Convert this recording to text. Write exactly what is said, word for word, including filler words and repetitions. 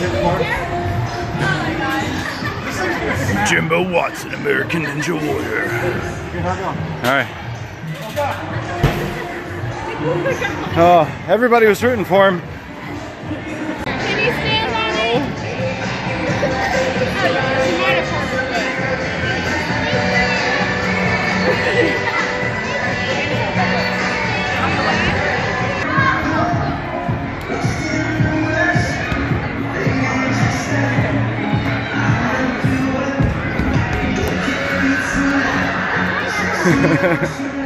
Jimbo Watson, American Ninja Warrior. All right. Oh, everybody was rooting for him. Can you stand on it? Ha ha ha.